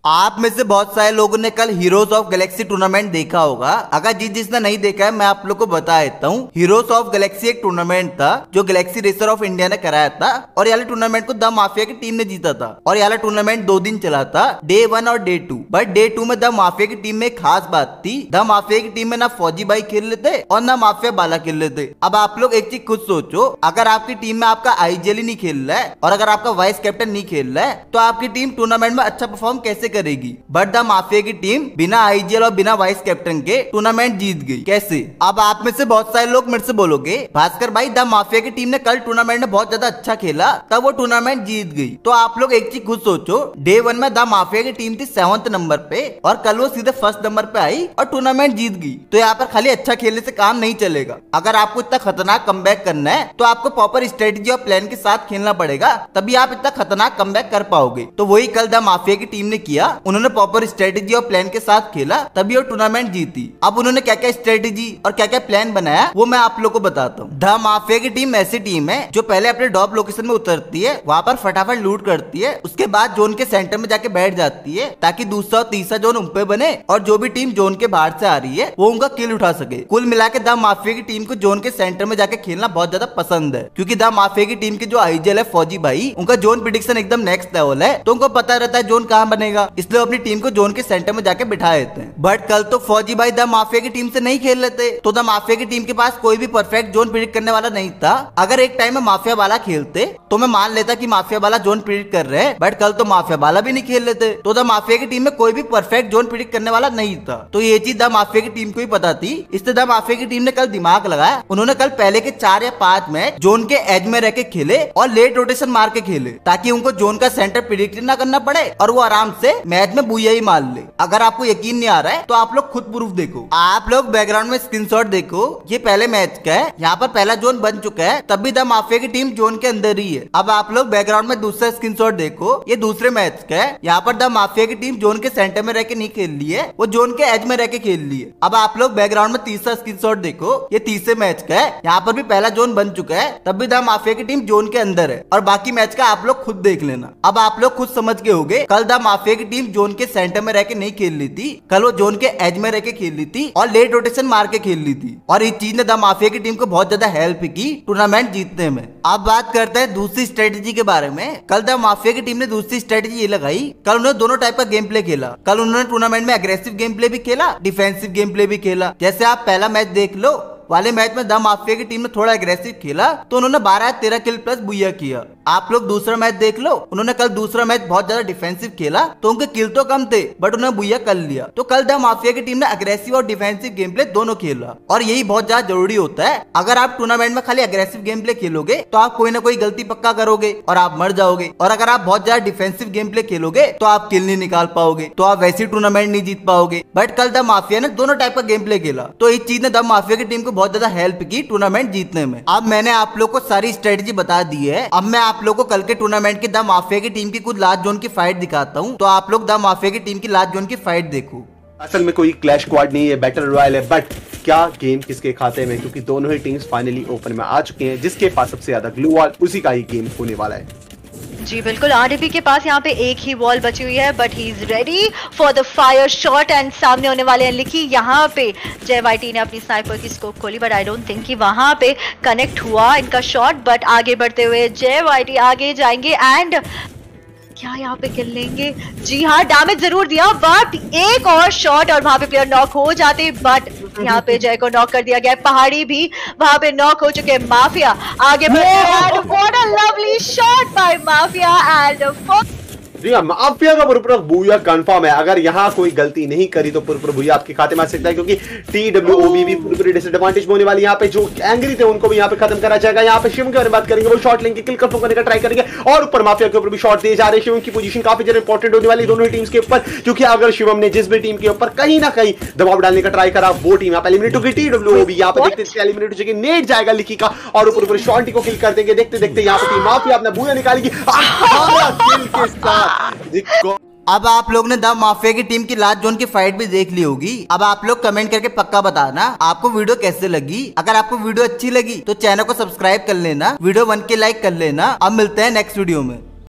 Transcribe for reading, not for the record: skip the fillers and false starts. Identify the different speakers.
Speaker 1: आप में से बहुत सारे लोगों ने कल हीरोज ऑफ गैलेक्सी टूर्नामेंट देखा होगा। अगर जिसने नहीं देखा है मैं आप लोग को बता देता हूँ। हीरोज ऑफ गैलेक्सी एक टूर्नामेंट था जो गैलेक्सी रेसर ऑफ इंडिया ने कराया था और ये टूर्नामेंट को द माफिया की टीम ने जीता था। और ये टूर्नामेंट 2 दिन चला था, डे 1 और डे 2। बट डे 2 में द माफिया की टीम में एक खास बात थी। द माफिया की टीम में ना फौजी भाई खेल लेते और ना माफिया बाला खेल लेते। अब आप लोग एक चीज खुद सोचो, अगर आपकी टीम में आपका आईजीएल ही नहीं खेल रहा है और अगर आपका वाइस कैप्टन नहीं खेल रहा है तो आपकी टीम टूर्नामेंट में अच्छा परफॉर्म कैसे करेगी। बट द माफिया की टीम बिना आईजीएल और बिना वाइस कैप्टन के टूर्नामेंट जीत गई। कैसे? अब आप में से बहुत सारे लोग मेरे से बोलोगे भास्कर भाई द माफिया की टीम ने कल टूर्नामेंट में बहुत ज्यादा अच्छा खेला तब वो टूर्नामेंट जीत गई। तो आप लोग एक चीज खुद सोचो, डे 1 में द माफिया की टीम थी 7th नंबर पे और कल वो सीधे 1st नंबर पे आई और टूर्नामेंट जीत गई। तो यहाँ पर खाली अच्छा खेलने से काम नहीं चलेगा। अगर आपको इतना खतरनाक कमबैक करना है तो आपको प्रॉपर स्ट्रेटेजी और प्लान के साथ खेलना पड़ेगा, तभी आप इतना खतरनाक कमबैक कर पाओगे। तो वही कल द माफिया की टीम ने किया। उन्होंने प्रॉपर स्ट्रेटेजी और प्लान के साथ खेला तभी वो टूर्नामेंट जीती। अब उन्होंने क्या क्या स्ट्रेटेजी और क्या क्या प्लान बनाया वो मैं आप लोग को बताता हूँ। द माफिया की टीम ऐसी टीम है जो पहले अपने ड्रॉप लोकेशन में उतरती है, वहां पर फटाफट लूट करती है, उसके बाद जोन के सेंटर में जाके बैठ जाती है ताकि दूसरा और तीसरा जोन उन पे बने और जो भी टीम जोन के बाहर से आ रही है वो उनका किल उठा सके। कुल मिला के द माफिया की टीम को जोन के सेंटर में जाके खेलना बहुत ज्यादा पसंद है, क्योंकि द माफिया की टीम के जो आईजीएल है फौजी भाई, उनका जोन प्रिडिक्शन एकदम नेक्स्ट लेवल है। तो उनको पता रहता है जोन कहाँ बनेगा, इसलिए अपनी टीम को जोन के सेंटर में जाके बिठा देते हैं। बट कल तो फौजी भाई द माफिया की टीम से नहीं खेल लेते, तो द माफिया की टीम के पास कोई भी परफेक्ट जोन प्रिडिक्ट करने वाला नहीं था। अगर एक टाइम में माफिया वाला खेलते तो मैं मान लेता कि माफिया वाला जोन प्रिडिक्ट कर रहे हैं, बट कल तो माफिया वाला भी नहीं खेल लेते, तो द माफिया की टीम में कोई भी परफेक्ट जोन प्रिडिक्ट करने वाला नहीं था। तो ये चीज द माफिया की टीम को ही पता थी, इसलिए द माफिया की टीम ने कल दिमाग लगाया। उन्होंने कल पहले के 4 या 5 मैच जोन के एज में रह के खेले और लेट रोटेशन मार के खेले ताकि उनको जोन का सेंटर प्रिडिक्ट ना करना पड़े और वो आराम से मैच में बुया ही मार ले। अगर आपको यकीन नहीं आ रहा है तो आप लोग खुद प्रूफ देखो। आप लोग बैकग्राउंड में स्क्रीनशॉट देखो, ये पहले मैच का है, यहाँ पर पहला जोन बन चुका है, तब भी द माफिया की टीम जोन के अंदर ही है। अब आप लोग बैकग्राउंड में दूसरा स्क्रीनशॉट देखो, ये दूसरे मैच का है, यहाँ पर द माफिया की टीम जोन के सेंटर में रह के नहीं खेल ली है, वो जोन के एज में रह के खेल ली है। अब आप लोग बैकग्राउंड में तीसरा स्क्रीनशॉट देखो, ये तीसरे मैच का है, यहाँ पर भी पहला जोन बन चुका है, तब भी द माफिया की टीम जोन के अंदर है। और बाकी मैच का आप लोग खुद देख लेना। अब आप लोग खुद समझ के होगे कल द माफिया की टीम जोन के सेंटर में रह के नहीं खेल ली थी, कल वो जोन के एज में रह के खेल ली थी और लेट रोटेशन मार के खेल ली थी। और इस चीज ने द माफिया की टीम को बहुत ज्यादा हेल्प की टूर्नामेंट जीतने में। अब बात करते हैं दूसरी स्ट्रेटेजी के बारे में। कल द माफिया की टीम ने दूसरी स्ट्रेटेजी ये लगाई, कल उन्होंने दोनों टाइप का गेम प्ले खेला। कल उन्होंने टूर्नामेंट में अग्रेसिव गेम प्ले भी खेला, डिफेंसिव गेम प्ले भी खेला। जैसे आप पहला मैच देख लो, वाले मैच में द माफिया की टीम ने थोड़ा अग्रेसिव खेला तो उन्होंने 12-13 किल प्लस बुया किया। आप लोग दूसरा मैच देख लो, उन्होंने कल दूसरा मैच बहुत ज्यादा डिफेंसिव खेला तो उनके किल तो कम थे बट उन्होंने बुया कर लिया। तो कल द माफिया की टीम ने अग्रेसिव और डिफेंसिव गेम प्ले दोनों खेला और यही बहुत ज्यादा जरूरी होता है। अगर आप टूर्नामेंट में खाली अग्रेसिव गेम प्ले खेलोगे तो आप कोई ना कोई गलती पक्का करोगे और आप मर जाओगे, और अगर आप बहुत ज्यादा डिफेंसिव गेम प्ले खेलोगे तो आप किल नहीं निकाल पाओगे, तो आप वैसी टूर्नामेंट नहीं जीत पाओगे। बट कल द माफिया ने दोनों टाइप का गेम प्ले खेला, तो इस चीज ने द माफिया की टीम को बहुत ज्यादा हेल्प की टूर्नामेंट जीतने में। अब मैंने आप लोग को सारी स्ट्रेटेजी बता दी है। अब मैं आप लोग को कल के टूर्नामेंट की द माफिया की टीम की कुछ लास्ट जोन की फाइट दिखाता हूँ, तो आप लोग द माफिया की टीम की लास्ट जोन की फाइट देखो।
Speaker 2: असल में कोई क्लैश स्क्वाड नहीं है, बैटल रॉयल है, बट क्या गेम किसके खाते में, क्योंकि दोनों ही टीम्स फाइनली ओपन में आ चुके हैं। जिसके पास सबसे ज्यादा ग्लू वॉल उसी का ही गेम होने वाला है।
Speaker 3: जी बिल्कुल, आरडीपी के पास यहाँ पे एक ही वॉल बची हुई है, but he is ready for the fire shot and सामने होने वाले हैं लिखी। यहाँ पे जय वाईटी ने अपनी स्नाइपर की स्कोप खोली, बट आई डोंट थिंक कि वहां पे कनेक्ट हुआ इनका शॉट। बट आगे बढ़ते हुए जय वाईटी आगे जाएंगे एंड क्या यहाँ पे किल लेंगे? जी हाँ, डैमेज जरूर दिया बट एक और शॉट और वहां पे प्लेयर नॉक हो जाते, बट यहाँ पे जय को नॉक कर दिया गया। पहाड़ी भी वहां पे नॉक हो चुके। माफिया आगे बढ़ते हैं, what a lovely shot by mafia and
Speaker 2: जी हाँ, माफिया का पुरपुर बुया कंफर्म है। अगर यहाँ कोई गलती नहीं करी तो पुरपुर बुया आपके खाते में आ सकता है, क्योंकि TWOB भी पूरी डिसएडवांटेज होने वाली। यहाँ पे जो एंग्री थे उनको भी यहाँ पे खत्म करा जाएगा। यहाँ पे शिवम के बारे में बात करेंगे, वो शॉट लेंगे, किल कंफर्म करने का ट्राई करेंगे और ऊपर माफिया के ऊपर भी शॉट दिए जा रहे हैं। शिवम की पोजीशन काफी ज्यादा इंपॉर्टेंट होने वाली दोनों ही टीम्स के ऊपर, क्योंकि अगर शिवम ने जिस भी टीम के ऊपर कहीं ना कहीं दबाव डालने का ट्राई करा वो टीम यहाँ पे एलिमिनेट होगी। TWOB यहाँ पे देखते एलिमिनेट हो जाएगी, नेट जाएगा लिखी का और ऊपर शॉट को किल कर देंगे। देखते देखते यहाँ पे टीम माफिया अपना बुया निकालेगी किल के साथ।
Speaker 1: अब आप लोग ने द माफिया की टीम की लास्ट जोन की फाइट भी देख ली होगी। अब आप लोग कमेंट करके पक्का बताना आपको वीडियो कैसे लगी। अगर आपको वीडियो अच्छी लगी तो चैनल को सब्सक्राइब कर लेना, वीडियो 1K लाइक कर लेना। अब मिलते हैं नेक्स्ट वीडियो में।